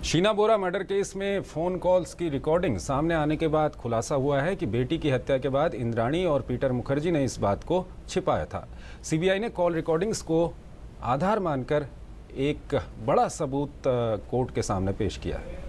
Sheena Bora murder case में phone calls की recording सामने आने के बाद खुलासा हुआ है कि बेटी की हत्या के बाद इंद्राणी और पीटर मुखर्जी ने इस बात को छिपाया था। सीबीआई ने कॉल रिकॉर्डिंग्स को आधार मानकर एक बड़ा सबूत कोर्ट के सामने पेश किया है।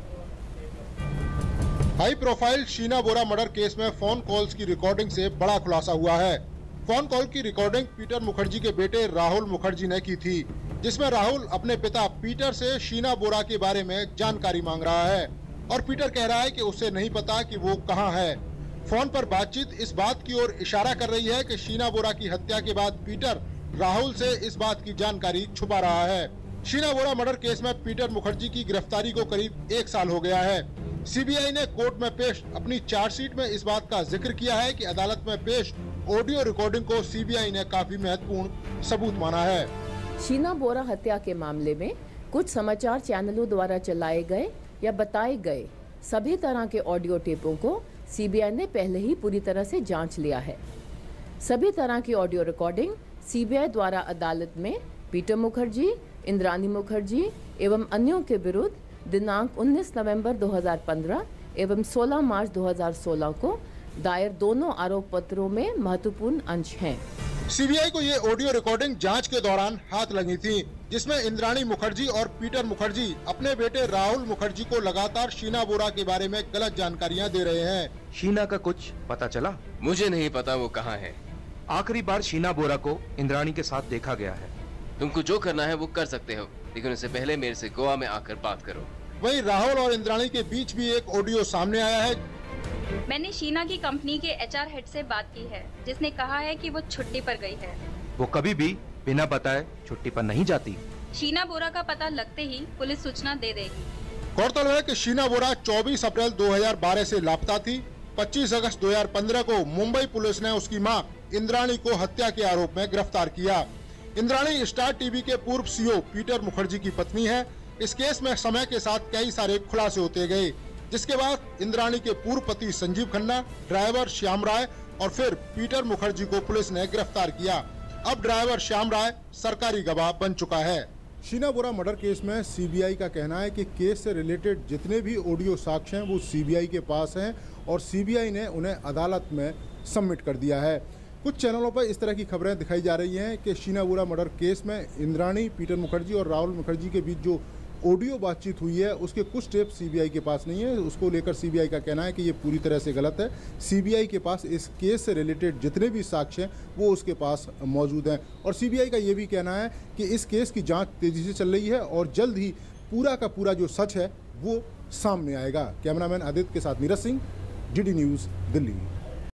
High profile Sheena Bora murder case में फोन कॉल्स की रिकॉर्डिंग से बड़ा खुलासा हुआ है। फोन कॉल की रिकॉर्डिंग पीटर मुखर्जी के बेटे राहुल मुखर्जी ने की थी, जिसमें राहुल अपने पिता पीटर से शीना बोरा के बारे में जानकारी मांग रहा है और पीटर कह रहा है कि उसे नहीं पता कि वो कहां है। फोन पर बातचीत इस बात की ओर इशारा कर रही है कि शीना बोरा की हत्या के बाद पीटर राहुल से इस बात की जानकारी छुपा रहा है। शीना बोरा मर्डर केस में पीटर मुखर्जी की गिरफ्तारी को करीब 1 साल हो गया है। सीबीआई ने कोर्ट में पेश अपनी चार्जशीट में इस बात का जिक्र किया है कि अदालत में पेश ऑडियो रिकॉर्डिंग को सीबीआई ने काफी महत्वपूर्ण सबूत माना है। शीना बोरा हत्या के मामले में कुछ समाचार चैनलों द्वारा चलाए गए या बताए गए सभी तरह के ऑडियो टेपों को सीबीआई ने पहले ही पूरी तरह से जांच लिया है। सभी तरह की ऑडियो रिकॉर्डिंग सीबीआई द्वारा अदालत में पीटर मुखर्जी, इंद्राणी मुखर्जी एवं अन्यों के विरुद्ध दिनांक 19 नवंबर 2015 एवं 16 मार्च 2016 को दायर दोनों आरोप पत्रों में महत्वपूर्ण अंश हैं। सीबीआई को ये ऑडियो रिकॉर्डिंग जांच के दौरान हाथ लगी थी, जिसमें इंद्राणी मुखर्जी और पीटर मुखर्जी अपने बेटे राहुल मुखर्जी को लगातार शीना बोरा के बारे में गलत जानकारियां दे रहे हैं। शीना का कुछ पता चला? मुझे नहीं पता वो कहाँ है। आखिरी बार शीना बोरा को इंद्राणी के साथ देखा गया है। तुमको जो करना है वो कर सकते हो, लेकिन उससे पहले मेरे से गोवा में आकर बात करो। वहीं राहुल और इंद्राणी के बीच भी एक ऑडियो सामने आया है। मैंने शीना की कंपनी के एचआर हेड से बात की है, जिसने कहा है कि वो छुट्टी पर गई है। वो कभी भी बिना बताए छुट्टी पर नहीं जाती। शीना बोरा का पता लगते ही पुलिस सूचना दे देगी। गौरतलब है कि शीना बोरा 24 अप्रैल 2012 से लापता थी। 25 अगस्त 2015 को मुंबई पुलिस ने उसकी मां इंद्राणी को हत्या के आरोप में गिरफ्तार किया। इंद्राणी स्टार टीवी के पूर्व सीईओ पीटर मुखर्जी की पत्नी है। इस केस में समय के साथ कई सारे खुलासे होते गए, जिसके बाद इंद्राणी के पूर्व पति संजीव खन्ना, ड्राइवर श्याम राय और फिर पीटर मुखर्जी को पुलिस ने गिरफ्तार किया। अब ड्राइवर श्याम राय सरकारी गवाह बन चुका है। शीना बोरा मर्डर केस में सीबीआई का कहना है कि केस से रिलेटेड जितने भी ऑडियो साक्ष्य हैं वो सीबीआई के पास हैं और सीबीआई ने उन्हें अदालत में सबमिट कर दिया है। कुछ चैनलों पर इस तरह की खबरें दिखाई जा रही हैं कि शीना बोरा मर्डर केस में इंद्राणी, पीटर मुखर्जी और राहुल मुखर्जी के बीच जो ऑडियो बातचीत हुई है उसके कुछ टेप सीबीआई के पास नहीं है। उसको लेकर सीबीआई का कहना है कि ये पूरी तरह से गलत है। सीबीआई के पास इस केस से रिलेटेड जितने भी साक्ष्य हैं वो उसके पास मौजूद हैं और सीबीआई का ये भी कहना है कि इस केस की जांच तेजी से चल रही है और जल्द ही पूरा का पूरा जो सच है वो सामने आएगा। कैमरामैन आदित्य के साथ नीरज सिंह, डीडी न्यूज़, दिल्ली।